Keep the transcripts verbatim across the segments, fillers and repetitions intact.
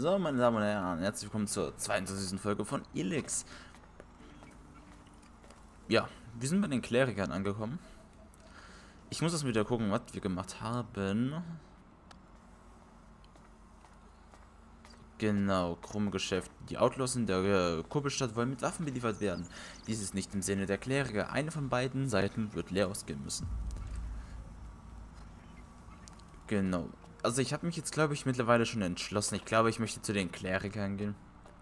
So, meine Damen und Herren, herzlich willkommen zur zweiundzwanzigsten Folge von Elex. Ja, wir sind bei den Klerikern angekommen. Ich muss das wieder gucken, was wir gemacht haben. Genau, krumme Geschäft. Die Outlaws in der Kuppelstadt wollen mit Waffen beliefert werden. Dies ist nicht im Sinne der Kleriker. Eine von beiden Seiten wird leer ausgehen müssen. Genau. Also ich habe mich jetzt, glaube ich, mittlerweile schon entschlossen. Ich glaube, ich möchte zu den Klerikern gehen.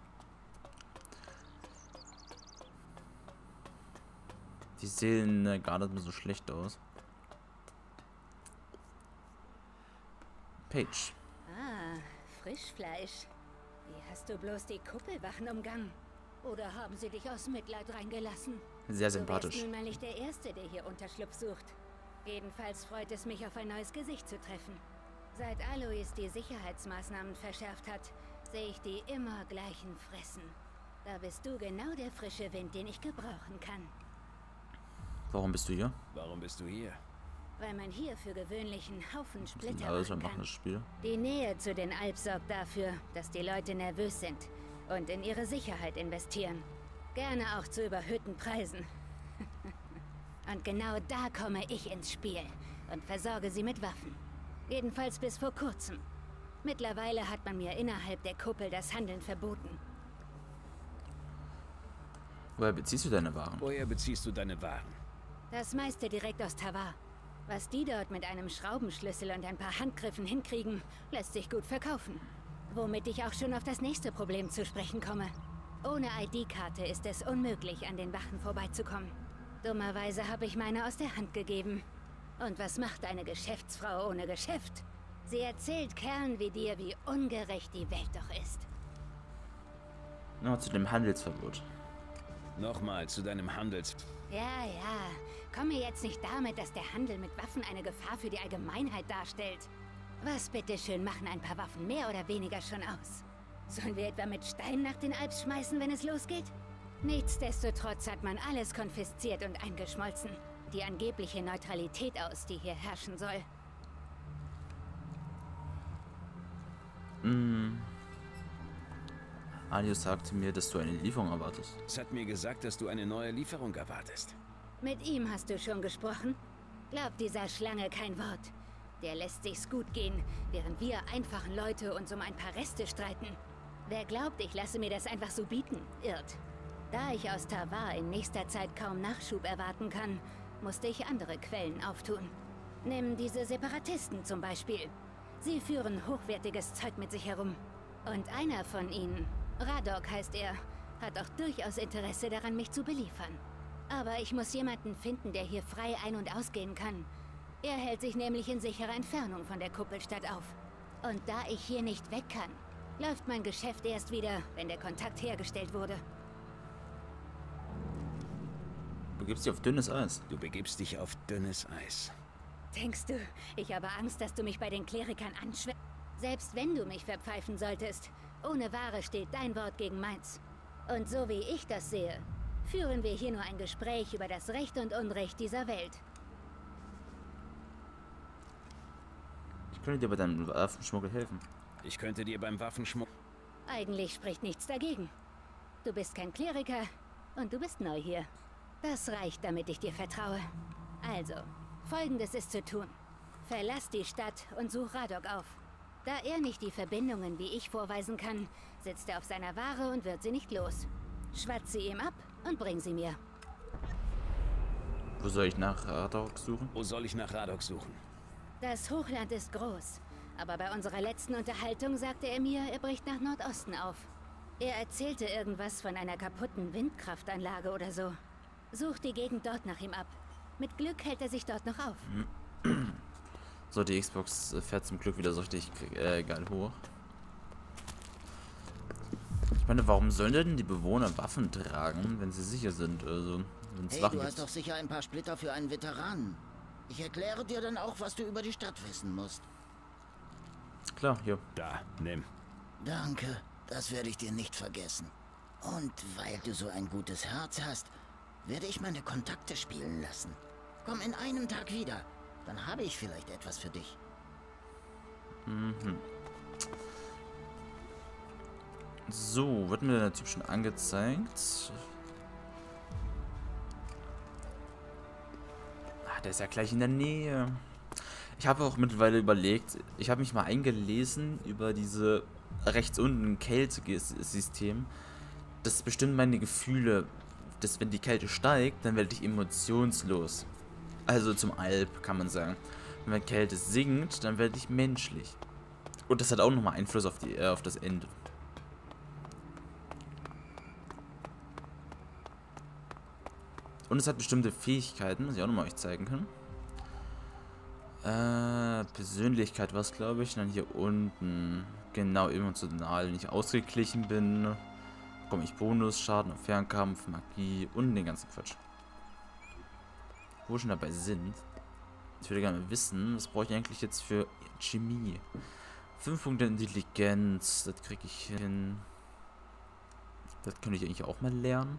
Die sehen äh, gar nicht mehr so schlecht aus. Paige. Ah, Frischfleisch. Wie hast du bloß die Kuppelwachen umgangen? Oder haben sie dich aus Mitleid reingelassen? Sehr sympathisch. Du bist nun mal nicht der Erste, der hier Unterschlupf sucht. Jedenfalls freut es mich, auf ein neues Gesicht zu treffen. Seit Alois die Sicherheitsmaßnahmen verschärft hat, sehe ich die immer gleichen Fressen. Da bist du genau der frische Wind, den ich gebrauchen kann. Warum bist du hier? Warum bist du hier? Weil man hier für gewöhnlichen Haufen Splitter Alles machen machen kann. das Spiel. Die Nähe zu den Alp sorgt dafür, dass die Leute nervös sind und in ihre Sicherheit investieren. Gerne auch zu überhöhten Preisen. Und genau da komme ich ins Spiel und versorge sie mit Waffen. Jedenfalls bis vor kurzem. Mittlerweile hat man mir innerhalb der Kuppel das Handeln verboten. Woher beziehst du deine Waren? Woher beziehst du deine Waren? Das meiste direkt aus Tavar. Was die dort mit einem Schraubenschlüssel und ein paar Handgriffen hinkriegen, lässt sich gut verkaufen. Womit ich auch schon auf das nächste Problem zu sprechen komme. Ohne I D-Karte ist es unmöglich, an den Wachen vorbeizukommen. Dummerweise habe ich meine aus der Hand gegeben. Und was macht eine Geschäftsfrau ohne Geschäft? Sie erzählt Kerlen wie dir, wie ungerecht die Welt doch ist. Noch zu dem Handelsverbot. Nochmal zu deinem Handels... Ja, ja. Komm mir jetzt nicht damit, dass der Handel mit Waffen eine Gefahr für die Allgemeinheit darstellt. Was bitteschön machen ein paar Waffen mehr oder weniger schon aus? Sollen wir etwa mit Steinen nach den Alps schmeißen, wenn es losgeht? Nichtsdestotrotz hat man alles konfisziert und eingeschmolzen. Die angebliche Neutralität aus, die hier herrschen soll. Mm. Alius sagte mir, dass du eine Lieferung erwartest. Es hat mir gesagt, dass du eine neue Lieferung erwartest. Mit ihm hast du schon gesprochen? Glaubt dieser Schlange kein Wort. Der lässt sich's gut gehen, während wir einfachen Leute uns um ein paar Reste streiten. Wer glaubt, ich lasse mir das einfach so bieten, irrt. Da ich aus Tavar in nächster Zeit kaum Nachschub erwarten kann, musste ich andere Quellen auftun. Nimm diese Separatisten zum Beispiel. Sie führen hochwertiges Zeug mit sich herum. Und einer von ihnen, Radok heißt er, hat auch durchaus Interesse daran, mich zu beliefern. Aber ich muss jemanden finden, der hier frei ein- und ausgehen kann. Er hält sich nämlich in sicherer Entfernung von der Kuppelstadt auf. Und da ich hier nicht weg kann, läuft mein Geschäft erst wieder, wenn der Kontakt hergestellt wurde. Du begibst dich auf dünnes Eis. Du begibst dich auf dünnes Eis. Denkst du, ich habe Angst, dass du mich bei den Klerikern anschwärzt? Selbst wenn du mich verpfeifen solltest, ohne Ware steht dein Wort gegen meins. Und so wie ich das sehe, führen wir hier nur ein Gespräch über das Recht und Unrecht dieser Welt. Ich könnte dir bei deinem Waffenschmuggel helfen. Ich könnte dir beim Waffenschmuggel... Eigentlich spricht nichts dagegen. Du bist kein Kleriker und du bist neu hier. Das reicht, damit ich dir vertraue. Also, Folgendes ist zu tun. Verlass die Stadt und such Radok auf. Da er nicht die Verbindungen wie ich vorweisen kann, sitzt er auf seiner Ware und wird sie nicht los. Schwatz sie ihm ab und bring sie mir. Wo soll ich nach Radok suchen? Wo soll ich nach Radok suchen? Das Hochland ist groß, aber bei unserer letzten Unterhaltung sagte er mir, er bricht nach Nordosten auf. Er erzählte irgendwas von einer kaputten Windkraftanlage oder so. Such die Gegend dort nach ihm ab. Mit Glück hält er sich dort noch auf. So, die Xbox fährt zum Glück wieder so richtig äh, geil hoch. Ich meine, warum sollen denn die Bewohner Waffen tragen, wenn sie sicher sind? Also, wenn's Hey, Waffen du hast gibt. doch sicher ein paar Splitter für einen Veteranen. Ich erkläre dir dann auch, was du über die Stadt wissen musst. Klar, hier. Da, nimm. Danke, das werde ich dir nicht vergessen. Und weil du so ein gutes Herz hast, werde ich meine Kontakte spielen lassen. Komm in einem Tag wieder, dann habe ich vielleicht etwas für dich. Mhm. So, wird mir der Typ schon angezeigt. Ah, der ist ja gleich in der Nähe. Ich habe auch mittlerweile überlegt, ich habe mich mal eingelesen über diese rechts unten Kältesystem. Das bestimmt meine Gefühle, dass wenn die Kälte steigt, dann werde ich emotionslos. Also zum Alp, kann man sagen. Und wenn Kälte sinkt, dann werde ich menschlich. Und das hat auch nochmal Einfluss auf, die, äh, auf das Ende. Und es hat bestimmte Fähigkeiten, was ich auch nochmal euch zeigen kann. Äh, Persönlichkeit war es, glaube ich. Und dann hier unten. Genau, emotional. Wenn ich ausgeglichen bin, bekomme ich Bonusschaden auf Fernkampf, Magie und den ganzen Quatsch. Wo wir schon dabei sind. Ich würde gerne wissen, was brauche ich eigentlich jetzt für Chemie? fünf Punkte Intelligenz, das kriege ich hin. Das könnte ich eigentlich auch mal lernen.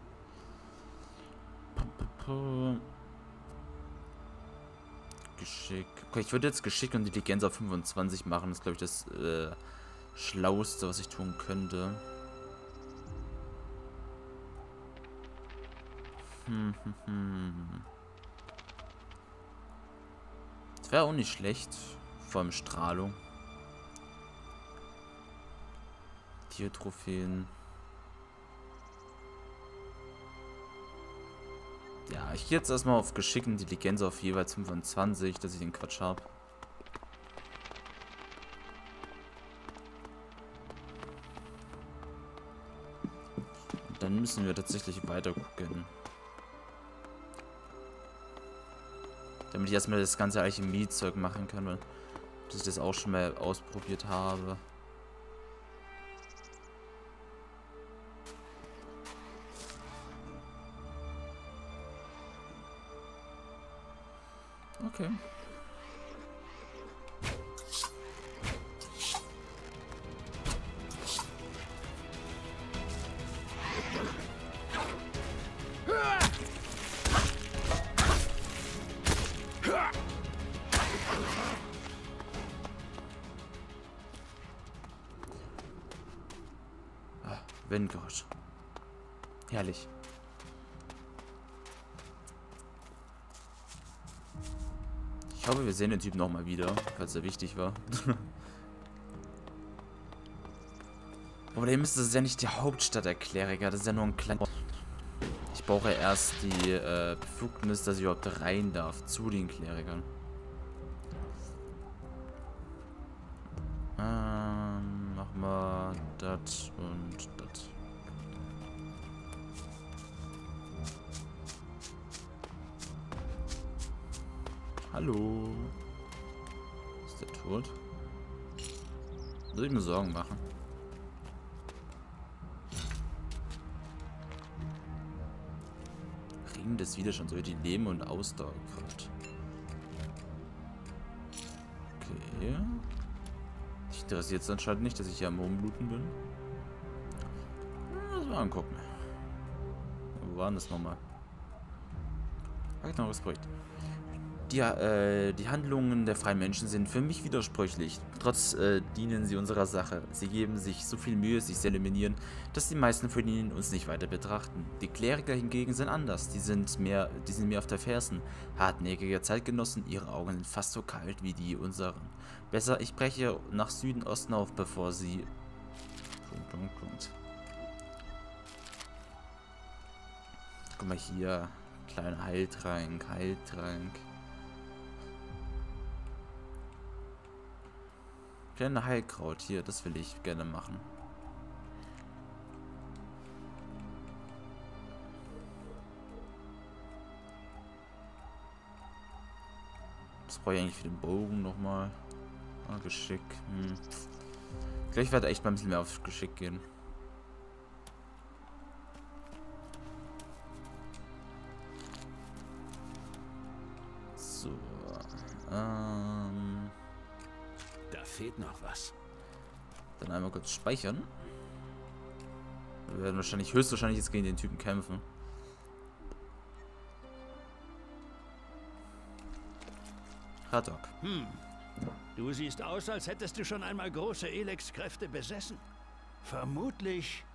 Geschick. Okay, ich würde jetzt Geschick und Intelligenz auf fünfundzwanzig machen. Das ist, glaube ich, das äh, Schlauste, was ich tun könnte. Hm, hm, hm. Das wäre auch nicht schlecht. Vor allem Strahlung. Tiertrophäen. Ja, ich gehe jetzt erstmal auf Geschick und Intelligenz auf jeweils fünfundzwanzig, dass ich den Quatsch habe. Dann müssen wir tatsächlich weiter gucken. Damit ich erstmal das ganze Alchemie-Zeug machen kann, weil dass ich das auch schon mal ausprobiert habe. Okay. Ah, Windgott. Herrlich. Ich hoffe, wir sehen den Typ nochmal wieder, falls er wichtig war. Problem ist, das ist ja nicht die Hauptstadt der Kleriker, das ist ja nur ein kleiner... Ich brauche ja erst die äh, Befugnis, dass ich überhaupt rein darf zu den Klerikern. Ähm, machen wir das und das. Hallo. Ist der tot? Soll ich mir Sorgen machen? Ring des Widerstands über die Leben und Ausdauerkraft. Okay. Dich interessiert es anscheinend nicht, dass ich hier am Rumbluten bin. Lass mal angucken. Wo war denn das nochmal? Noch was Projekt. Die, äh, die Handlungen der freien Menschen sind für mich widersprüchlich. Trotz äh, dienen sie unserer Sache. Sie geben sich so viel Mühe, sich zu eliminieren, dass die meisten von ihnen uns nicht weiter betrachten. Die Kleriker hingegen sind anders. Die sind mehr, die sind mehr auf der Fersen. Hartnäckige Zeitgenossen, ihre Augen sind fast so kalt wie die unseren. Besser, ich breche nach Süden, Osten auf, bevor sie... Punkt, Punkt, Punkt. Guck mal hier. Kleiner Heiltrank, Heiltrank. Kleine Heilkraut hier, das will ich gerne machen. Was brauche ich eigentlich für den Bogen nochmal? Ah, Geschick. Hm. Gleich werde ich echt mal ein bisschen mehr auf Geschick gehen. So. Ähm. Da fehlt noch was. Dann einmal kurz speichern. Wir werden wahrscheinlich, höchstwahrscheinlich jetzt gegen den Typen kämpfen. Radok. Hm. Du siehst aus, als hättest du schon einmal große Elex-Kräfte besessen. Vermutlich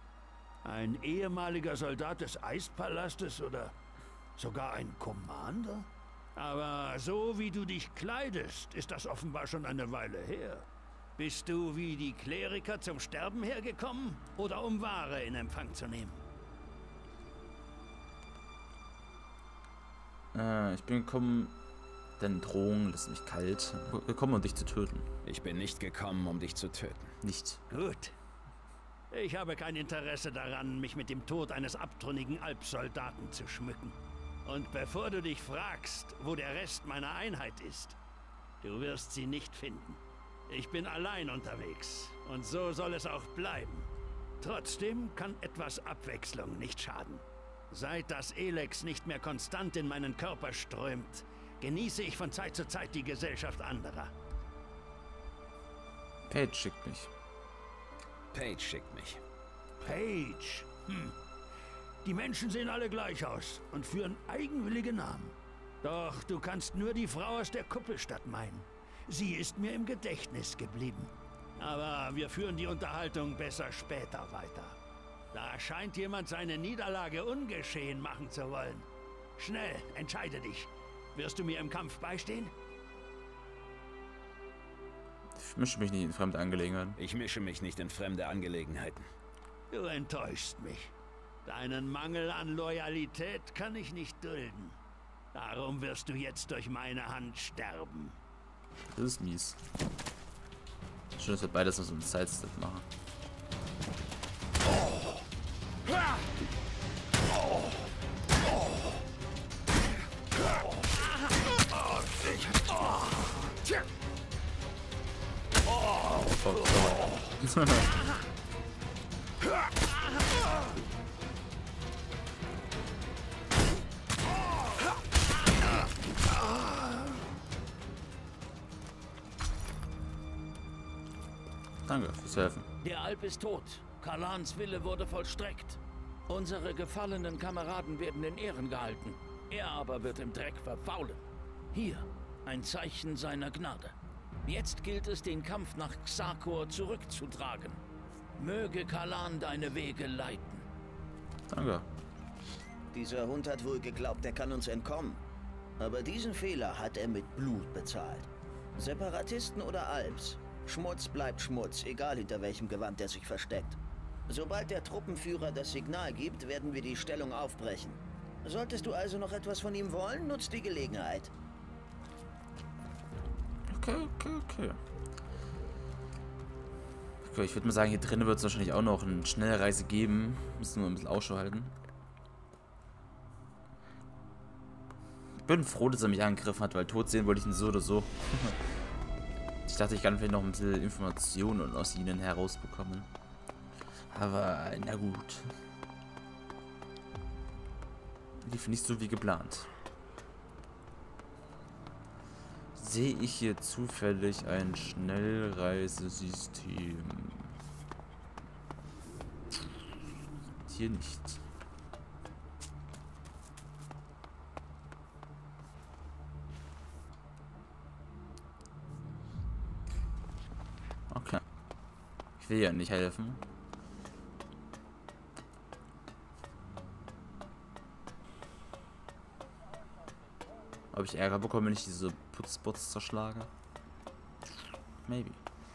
Ein ehemaliger Soldat des Eispalastes oder sogar ein Commander? Aber so wie du dich kleidest, ist das offenbar schon eine Weile her. Bist du wie die Kleriker zum Sterben hergekommen oder um Ware in Empfang zu nehmen? Äh, ich bin gekommen, denn Drohungen lassen mich kalt. Gekommen, um dich zu töten. Ich bin nicht gekommen, um dich zu töten. Nicht. Gut. Ich habe kein Interesse daran, mich mit dem Tod eines abtrünnigen Alpsoldaten zu schmücken. Und bevor du dich fragst, wo der Rest meiner Einheit ist, du wirst sie nicht finden. Ich bin allein unterwegs und so soll es auch bleiben. Trotzdem kann etwas Abwechslung nicht schaden. Seit das Elex nicht mehr konstant in meinen Körper strömt, genieße ich von Zeit zu Zeit die Gesellschaft anderer. Paige schickt mich. Paige schickt mich. Paige? Hm. Die Menschen sehen alle gleich aus und führen eigenwillige Namen. Doch du kannst nur die Frau aus der Kuppelstadt meinen. Sie ist mir im Gedächtnis geblieben. Aber wir führen die Unterhaltung besser später weiter. Da scheint jemand seine Niederlage ungeschehen machen zu wollen. Schnell, entscheide dich. Wirst du mir im Kampf beistehen? Ich mische mich nicht in fremde Angelegenheiten. Ich mische mich nicht in fremde Angelegenheiten. Du enttäuschst mich. Deinen Mangel an Loyalität kann ich nicht dulden. Darum wirst du jetzt durch meine Hand sterben. Das ist mies. Schön, dass wir beides so einen Sidestep machen. Oh, sorry. Danke fürs Helfen. Der Alp ist tot. Kalans Wille wurde vollstreckt. Unsere gefallenen Kameraden werden in Ehren gehalten. Er aber wird im Dreck verfaulen. Hier, ein Zeichen seiner Gnade. Jetzt gilt es, den Kampf nach Xakor zurückzutragen. Möge Kalan deine Wege leiten. Danke. Dieser Hund hat wohl geglaubt, er kann uns entkommen. Aber diesen Fehler hat er mit Blut bezahlt. Separatisten oder Alps. Schmutz bleibt Schmutz, egal hinter welchem Gewand er sich versteckt. Sobald der Truppenführer das Signal gibt, werden wir die Stellung aufbrechen. Solltest du also noch etwas von ihm wollen, nutzt die Gelegenheit. Okay, okay, okay. Okay, ich würde mal sagen, hier drinnen wird es wahrscheinlich auch noch eine Schnellreise geben. Müssen wir ein bisschen Ausschau halten. Ich bin froh, dass er mich angegriffen hat, weil tot sehen wollte ich ihn so oder so. Ich dachte, ich kann vielleicht noch ein bisschen Informationen aus ihnen herausbekommen. Aber, na gut. Lief nicht so wie geplant. Sehe ich hier zufällig ein Schnellreisesystem? Hier nicht. Okay. Ich will ja nicht helfen. Ob ich Ärger bekomme, wenn ich diese Putzbots zerschlage? Maybe.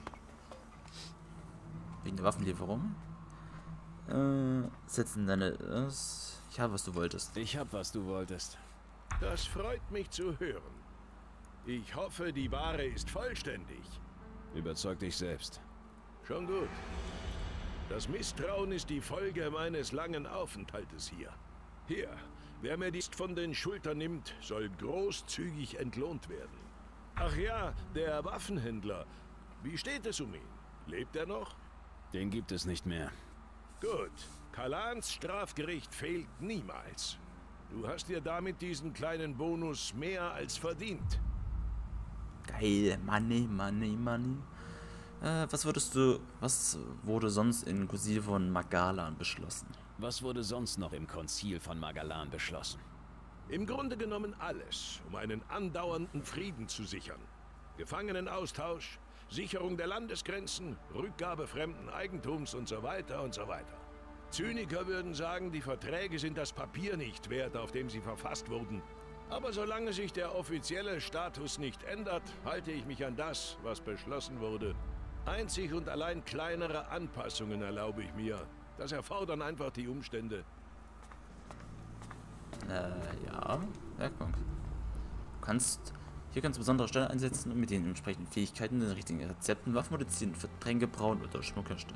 Wegen der Waffenlieferung? Äh, setzen deine... Äh, ich habe, was du wolltest. Ich habe, was du wolltest. Das freut mich zu hören. Ich hoffe, die Ware ist vollständig. Überzeug dich selbst. Schon gut. Das Misstrauen ist die Folge meines langen Aufenthaltes hier. Hier, wer mir dies von den Schultern nimmt, soll großzügig entlohnt werden. Ach ja, der Waffenhändler. Wie steht es um ihn? Lebt er noch? Den gibt es nicht mehr. Gut. Kalans Strafgericht fehlt niemals. Du hast dir damit diesen kleinen Bonus mehr als verdient. Geil. Money, money, money. Äh, was würdest du... Was wurde sonst in Konzil von Magalan beschlossen? Was wurde sonst noch im Konzil von Magalan beschlossen? Im Grunde genommen alles, um einen andauernden Frieden zu sichern. Gefangenenaustausch, Sicherung der Landesgrenzen, Rückgabe fremden Eigentums und so weiter und so weiter. Zyniker würden sagen, die Verträge sind das Papier nicht wert, auf dem sie verfasst wurden. Aber solange sich der offizielle Status nicht ändert, halte ich mich an das, was beschlossen wurde. Einzig und allein kleinere Anpassungen erlaube ich mir. Das erfordern einfach die Umstände. Äh, ja. Werkbank. Du kannst... Hier kannst du besondere Stellen einsetzen und mit den entsprechenden Fähigkeiten den richtigen Rezepten, Waffen modifizieren, für Tränke brauen oder Schmuck herstellen.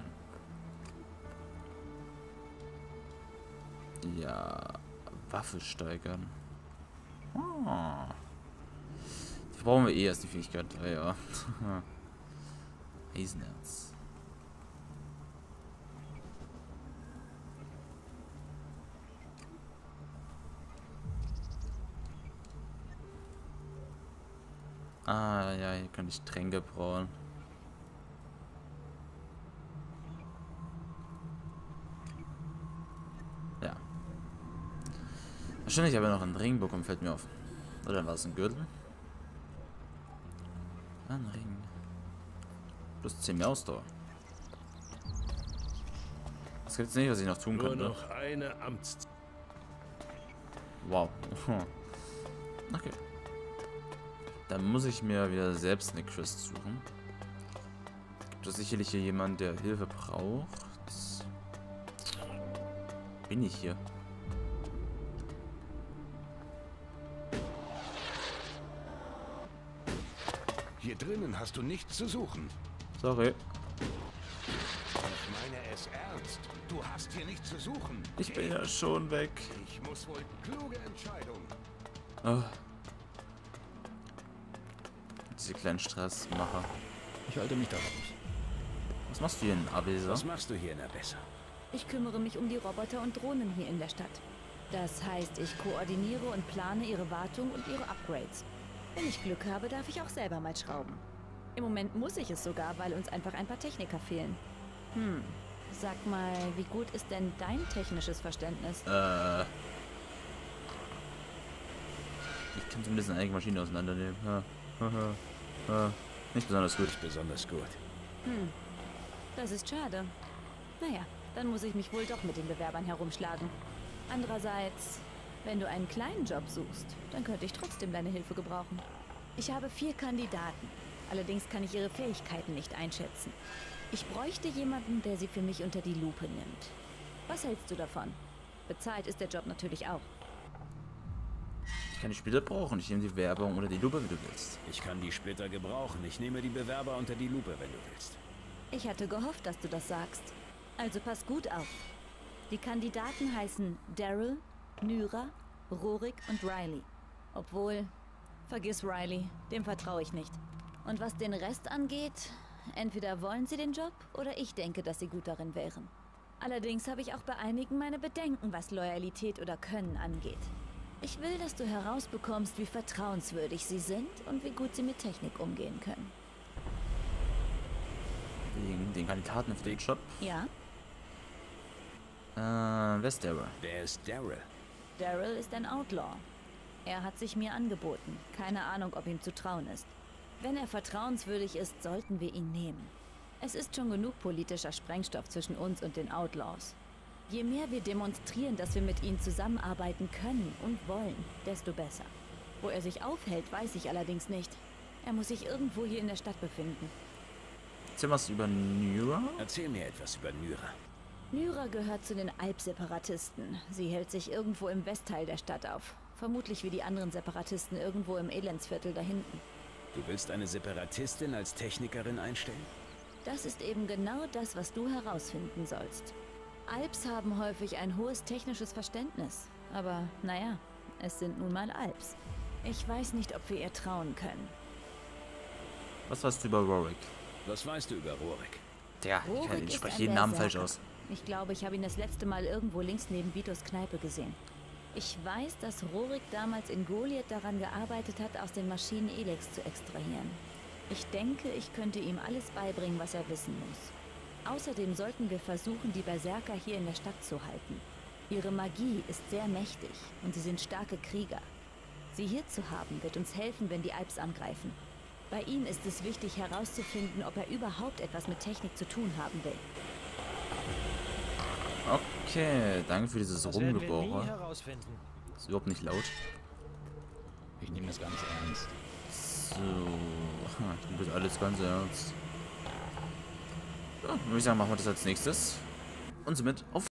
Ja, Waffe steigern. Ah. Die brauchen wir eh erst die Fähigkeit. Ah, ja. Eisenerz. Ah, ja, hier kann ich Tränke brauen. Ja. Wahrscheinlich habe ich noch einen Ring bekommen, fällt mir auf. Oder war es ein Gürtel? Ein Ring. Plus zehn mehr Ausdauer. Das gibt's nicht, was ich noch tun Nur könnte. noch eine Amtszeit. Wow. Okay. Dann muss ich mir wieder selbst eine Quest suchen. Gibt es sicherlich hier jemand, der Hilfe braucht? Bin ich hier? Hier drinnen hast du nichts zu suchen. Sorry. Ich meine es ernst. Du hast hier nichts zu suchen. Ich bin ja schon weg. Ich muss wohl kluge Entscheidung. Oh. Diese kleinen Stressmacher. Ich halte mich da raus. Was machst du hier in Abesa? Was machst du hier in Abessa? Ich kümmere mich um die Roboter und Drohnen hier in der Stadt. Das heißt, ich koordiniere und plane ihre Wartung und ihre Upgrades. Wenn ich Glück habe, darf ich auch selber mal schrauben. Im Moment muss ich es sogar, weil uns einfach ein paar Techniker fehlen. Hm, sag mal, wie gut ist denn dein technisches Verständnis? Äh. Ich kann zumindest eine eigene Maschine auseinandernehmen. Ja. Ja. Nicht besonders gut. Nicht besonders gut. Hm, das ist schade. Naja, dann muss ich mich wohl doch mit den Bewerbern herumschlagen. Andererseits, wenn du einen kleinen Job suchst, dann könnte ich trotzdem deine Hilfe gebrauchen. Ich habe vier Kandidaten. Allerdings kann ich ihre Fähigkeiten nicht einschätzen. Ich bräuchte jemanden, der sie für mich unter die Lupe nimmt. Was hältst du davon? Bezahlt ist der Job natürlich auch. Ich kann die Splitter brauchen. Ich nehme die Werbung unter die Lupe, wie du willst. Ich kann die Splitter gebrauchen. Ich nehme die Bewerber unter die Lupe, wenn du willst. Ich hatte gehofft, dass du das sagst. Also pass gut auf. Die Kandidaten heißen Daryl, Nyra, Rorik und Riley. Obwohl, vergiss Riley, dem vertraue ich nicht. Und was den Rest angeht, entweder wollen sie den Job oder ich denke, dass sie gut darin wären. Allerdings habe ich auch bei einigen meine Bedenken, was Loyalität oder Können angeht. Ich will, dass du herausbekommst, wie vertrauenswürdig sie sind und wie gut sie mit Technik umgehen können. Wegen den Kandidaten für den Job. Ja? Äh, wer ist Daryl? Wer ist Daryl? Daryl ist ein Outlaw. Er hat sich mir angeboten. Keine Ahnung, ob ihm zu trauen ist. Wenn er vertrauenswürdig ist, sollten wir ihn nehmen. Es ist schon genug politischer Sprengstoff zwischen uns und den Outlaws. Je mehr wir demonstrieren, dass wir mit ihnen zusammenarbeiten können und wollen, desto besser. Wo er sich aufhält, weiß ich allerdings nicht. Er muss sich irgendwo hier in der Stadt befinden. Erzähl was über Nyra? Erzähl mir etwas über Nyra. Nyra gehört zu den Alp-Separatisten. Sie hält sich irgendwo im Westteil der Stadt auf. Vermutlich wie die anderen Separatisten irgendwo im Elendsviertel da hinten. Du willst eine Separatistin als Technikerin einstellen? Das ist eben genau das, was du herausfinden sollst. Alps haben häufig ein hohes technisches Verständnis. Aber naja, es sind nun mal Alps. Ich weiß nicht, ob wir ihr trauen können. Was weißt du über Rorik? Was weißt du über Rorik? Tja, ich, kann, Rorik ich ist spreche ein jeden Namen falsch Berserker. aus. Ich glaube, ich habe ihn das letzte Mal irgendwo links neben Vitos Kneipe gesehen. Ich weiß, dass Rorik damals in Goliath daran gearbeitet hat, aus den Maschinen Elex zu extrahieren. Ich denke, ich könnte ihm alles beibringen, was er wissen muss. Außerdem sollten wir versuchen, die Berserker hier in der Stadt zu halten. Ihre Magie ist sehr mächtig und sie sind starke Krieger. Sie hier zu haben, wird uns helfen, wenn die Alps angreifen. Bei ihm ist es wichtig herauszufinden, ob er überhaupt etwas mit Technik zu tun haben will. Okay, danke für dieses Das werden wir nie Rumgebohre. herausfinden. Ist überhaupt nicht laut. Ich nehme das ganz ernst. So, du bist alles ganz ernst. Ja, würde ich sagen, machen wir das als nächstes. Und somit auf